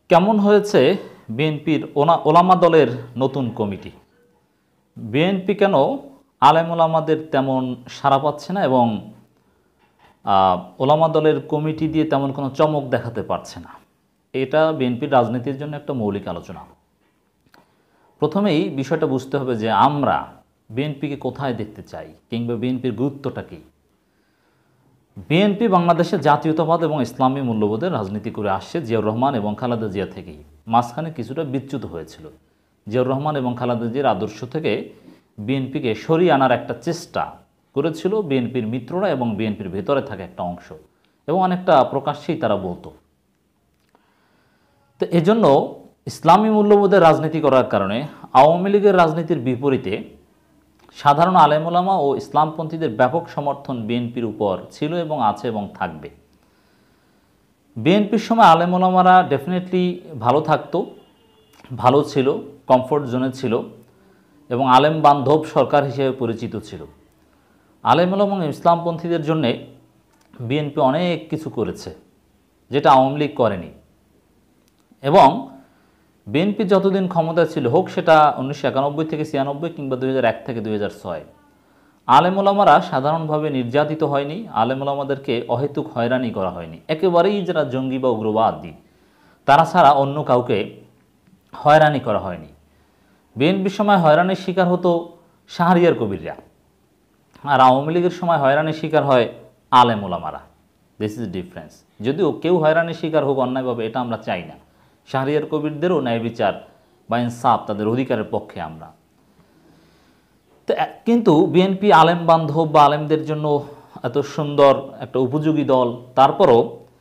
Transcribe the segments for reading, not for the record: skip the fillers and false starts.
কেমন হয়েছে বিএনপির ওলামা দলের নতুন কমিটি? বিএনপি কেন আলেম ওলামাদের তেমন সাড়া পাচ্ছে না এবং ওলামা দলের কমিটি দিয়ে তেমন কোনো চমক দেখাতে পারছে না? এটা বিএনপির রাজনীতির জন্য একটা মৌলিক আলোচনা। প্রথমেই বিষয়টা বুঝতে হবে যে আমরা বিএনপিকে কোথায় দেখতে চাই কিংবা বিএনপির গুরুত্বটা কী। বিএনপি বাংলাদেশের জাতীয়তাবাদ এবং ইসলামী মূল্যবোধের রাজনীতি করে আসছে জিয়াউর রহমান এবং খালেদা জিয়া থেকেই। মাঝখানে কিছুটা বিচ্যুত হয়েছিল। জিয়াউর রহমান এবং খালেদা জিয়ার আদর্শ থেকে বিএনপিকে সরিয়ে আনার একটা চেষ্টা করেছিল বিএনপির মিত্ররা এবং বিএনপির ভেতরে থাকা একটা অংশ, এবং অনেকটা প্রকাশ্যেই তারা বলতো। তো এজন্য ইসলামী মূল্যবোধের রাজনীতি করার কারণে আওয়ামী লীগের রাজনীতির বিপরীতে সাধারণ আলেম ওলামা ও ইসলামপন্থীদের ব্যাপক সমর্থন বিএনপির উপর ছিল এবং আছে এবং থাকবে। বিএনপির সময় আলেম ওলামারা ডেফিনেটলি ভালো থাকতো, ভালো ছিল, কমফোর্ট জোনে ছিল এবং আলেম বান্ধব সরকার হিসেবে পরিচিত ছিল। আলেম ওলামা এবং ইসলামপন্থীদের জন্যে বিএনপি অনেক কিছু করেছে যেটা আওয়ামী লীগ করেনি। এবং বিএনপি যতদিন ক্ষমতায় ছিল, হোক সেটা 1991 থেকে 96 কিংবা 2001 থেকে 2006, আলেম ওলামারা সাধারণভাবে নির্যাতিত হয়নি, আলেম ওলামাদেরকে অহেতুক হয়রানি করা হয়নি। একেবারেই যারা জঙ্গি বা উগ্রবাদী তারা ছাড়া অন্য কাউকে হয়রানি করা হয়নি। বিএনপির সময় হয়রানির শিকার হতো শাহরিয়ার কবিররা, আর আওয়ামী লীগের সময় হয়রানির শিকার হয় আলেম ওলামারা। This is difference. যদিও কেউ হয়রানির শিকার হোক অন্যায়ভাবে, এটা আমরা চাই না। শাহরিয়ার কবিরদেরও ন্যায় বিচার বা ইনসাফ, তাদের অধিকারের পক্ষে আমরা। তো কিন্তু বিএনপি আলেম বান্ধব বা আলেমদের জন্য এত সুন্দর একটা উপযোগী দল, তারপরও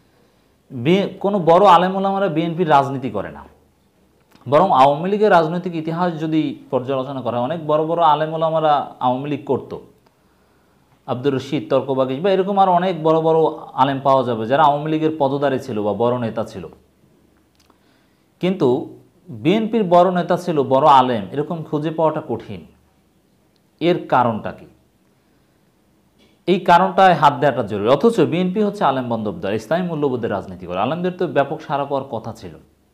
কোনো বড় আলেম ওলামারা বিএনপির রাজনীতি করে না। বরং আওয়ামী লীগের রাজনৈতিক ইতিহাস যদি পর্যালোচনা করা হয়, অনেক বড় বড় আলেম ওলামারা আওয়ামী লীগ করত। আব্দুর রশিদ, তর্কবাগীশ বা এরকম আরও অনেক বড় বড় আলেম পাওয়া যাবে যারা আওয়ামী লীগের পদধারী ছিল বা বড় নেতা ছিল। কিন্তু বিএনপির বড় নেতা ছিল, বড় আলেম, এরকম খুঁজে পাওয়াটা কঠিন। এর কারণটা কি? এই কারণটায় হাত দেওয়াটা জরুরি। অথচ বিএনপি হচ্ছে আলেম বান্ধব দল, ইসলামী মূল্যবোধের রাজনীতি করে। আলেমদের তো ব্যাপক সাড়া পাওয়ার কথা ছিল।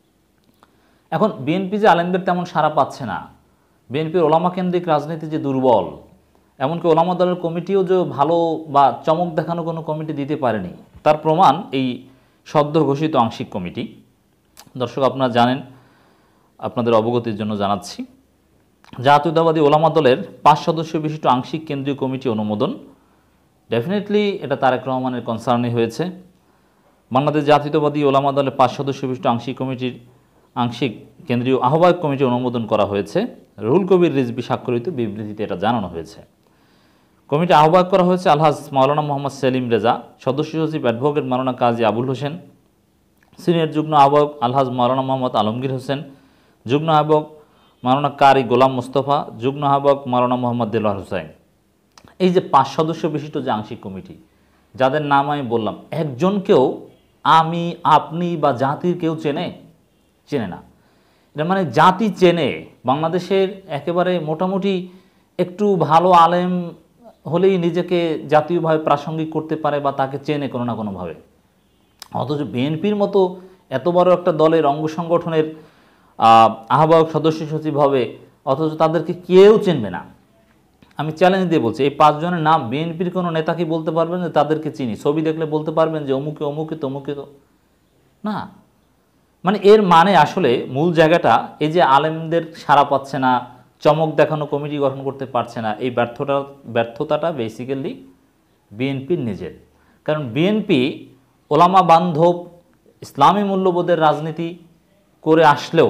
এখন বিএনপি যে আলেমদের তেমন সাড়া পাচ্ছে না, বিএনপির ওলামা কেন্দ্রিক রাজনীতি যে দুর্বল, এমনকি ওলামা দলের কমিটিও যে ভালো বা চমক দেখানো কোনো কমিটি দিতে পারেনি, তার প্রমাণ এই সদ্য ঘোষিত আংশিক কমিটি। দর্শক, আপনারা জানেন, আপনাদের অবগতির জন্য জানাচ্ছি, জাতীয়তাবাদী ওলামা দলের 5 সদস্য বিশিষ্ট আংশিক কেন্দ্রীয় কমিটি অনুমোদন। ডেফিনেটলি এটা তারেক রহমানের কনসার্নই হয়েছে। বাংলাদেশ জাতীয়তাবাদী ওলামা দলের 5 সদস্য বিশিষ্ট আংশিক কমিটির আংশিক কেন্দ্রীয় আহ্বায়ক কমিটি অনুমোদন করা হয়েছে। রুহুল কবির রিজভী স্বাক্ষরিত বিবৃতিতে এটা জানানো হয়েছে। কমিটি আহ্বায়ক করা হয়েছে আলহাজ মাওলানা মোহাম্মদ সেলিম রেজা, সদস্য সচিব অ্যাডভোকেট মাওলানা কাজী আবুল হোসেন, সিনিয়র যুগ্ম আহ্বায়ক আলহাজ মাওলানা মোহাম্মদ আলমগীর হোসেন, যুগ্ম আহ্বায়ক মাওলানা কারি গোলাম মুস্তফা, যুগ্ম আহ্বায়ক মাওলানা মোহাম্মদ দেলোয়ার হোসেন। এই যে 5 সদস্য বিশিষ্ট যে আংশিক কমিটি, যাদের নাম আমি বললাম, একজনকেও আমি, আপনি বা জাতির কেউ চেনে না। এটা মানে জাতি চেনে, বাংলাদেশের একেবারে মোটামুটি একটু ভালো আলেম হলেই নিজেকে জাতীয়ভাবে প্রাসঙ্গিক করতে পারে বা তাকে চেনে কোনো না কোনোভাবে। অথচ বিএনপির মতো এত বড় একটা দলের অঙ্গ সংগঠনের আহ্বায়ক সদস্য সচিব হবে, অথচ তাদেরকে কেউ চিনবে না। আমি চ্যালেঞ্জ দিয়ে বলছি, এই 5 জনের নাম বিএনপির কোনো নেতা কি বলতে পারবেন যে তাদেরকে চিনি? ছবি দেখলে বলতে পারবেন যে অমুকে অমুকে তমুকে? তো না। মানে এর মানে আসলে মূল জায়গাটা এই যে আলেমদের সাড়া পাচ্ছে না, চমক দেখানো কমিটি গঠন করতে পারছে না, এই ব্যর্থতাটা বেসিক্যালি বিএনপির নিজের। কারণ বিএনপি ওলামা বান্ধব ইসলামী মূল্যবোধের রাজনীতি করে আসলেও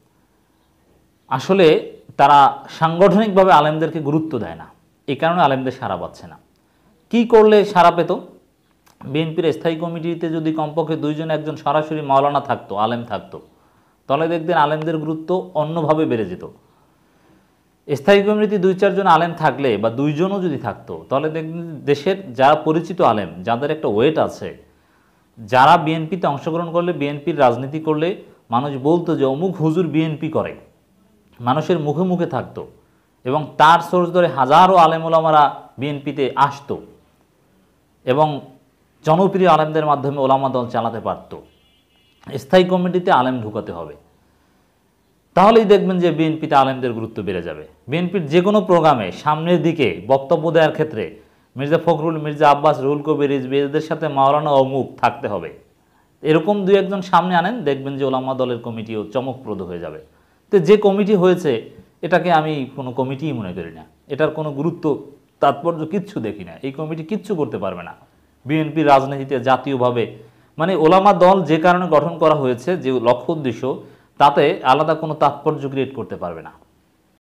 আসলে তারা সাংগঠনিকভাবে আলেমদেরকে গুরুত্ব দেয় না। এই কারণে আলেমদের সাড়া পাচ্ছে না। কি করলে সাড়া পেত? বিএনপির স্থায়ী কমিটিতে যদি কমপক্ষে 2 জন, একজন সরাসরি মাওলানা থাকতো, আলেম থাকতো, তাহলে দেখতেন আলেমদের গুরুত্ব অন্যভাবে বেড়ে যেত। স্থায়ী কমিটিতে 2-4 জন আলেম থাকলে বা 2 জনও যদি থাকতো, তাহলে দেখবেন দেশের যারা পরিচিত আলেম, যাদের একটা ওয়েট আছে, যারা বিএনপিতে অংশগ্রহণ করলে, বিএনপির রাজনীতি করলে মানুষ বলতো যে অমুক হুজুর বিএনপি করে, মানুষের মুখে মুখে থাকতো এবং তার সোর্স ধরে হাজারো আলেম ওলামারা বিএনপিতে আসতো এবং জনপ্রিয় আলেমদের মাধ্যমে ওলামা দল চালাতে পারত। স্থায়ী কমিটিতে আলেম ঢুকাতে হবে। তাহলেই দেখবেন যে বিএনপিতে আলেমদের গুরুত্ব বেড়ে যাবে। বিএনপির যে কোনো প্রোগ্রামে সামনের দিকে বক্তব্য দেওয়ার ক্ষেত্রে মির্জা ফখরুল, মির্জা আব্বাস, রুহুল কবির রিজভী এদের সাথে মাওলানা অমুক থাকতে হবে। এরকম দু একজন সামনে আনেন, দেখবেন যে ওলামা দলের কমিটিও চমকপ্রদ হয়ে যাবে। তো যে কমিটি হয়েছে এটাকে আমি কোনো কমিটিই মনে করি না, এটার কোনো গুরুত্ব তাৎপর্য কিচ্ছু দেখি না। এই কমিটি কিচ্ছু করতে পারবে না বিএনপির রাজনীতিতে জাতীয়ভাবে। মানে ওলামা দল যে কারণে গঠন করা হয়েছে, যে লক্ষ্য উদ্দেশ্য, তাতে আলাদা কোনো তাৎপর্য ক্রিয়েট করতে পারবে না।